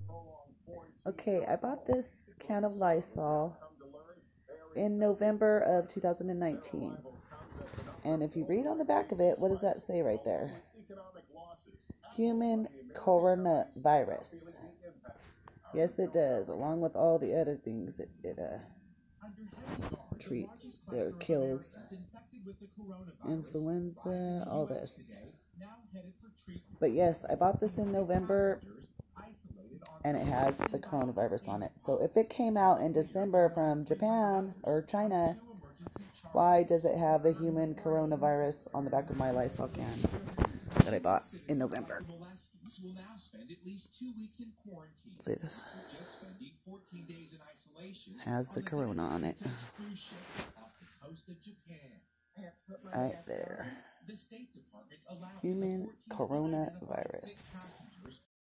Okay, I bought this can of Lysol in November of 2019. And if you read on the back of it, what does that say right there? Human coronavirus. Yes, it does, along with all the other things it treats or kills. Influenza, all this. But yes, I bought this in November and it has the coronavirus on it. So if it came out in December from Japan or China, why does it have the human coronavirus on the back of my Lysol can that I bought in November? See this? Has the corona on it. Right there. Human coronavirus.